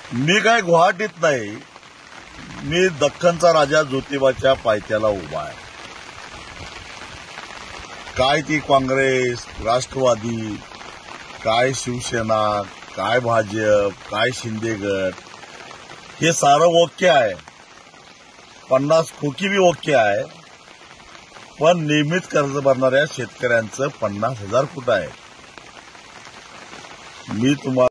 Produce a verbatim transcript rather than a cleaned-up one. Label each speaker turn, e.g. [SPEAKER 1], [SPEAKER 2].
[SPEAKER 1] मी काय गुवाहाटीत नाही, मी दख्खनचा राजा ज्योतिबाच्या पायथ्याला उभा आहे. काय ती काँग्रेस, राष्ट्रवादी, काय शिवसेना, काय भाजप, काय शिंदे गट, हे सारं ओके आहे. पन्नास खोकी बी ओके आहे. पण नियमित कर्ज भरणाऱ्या शेतकऱ्यांचं पन्नास हजार कुठं आहे? मी तुम्हाला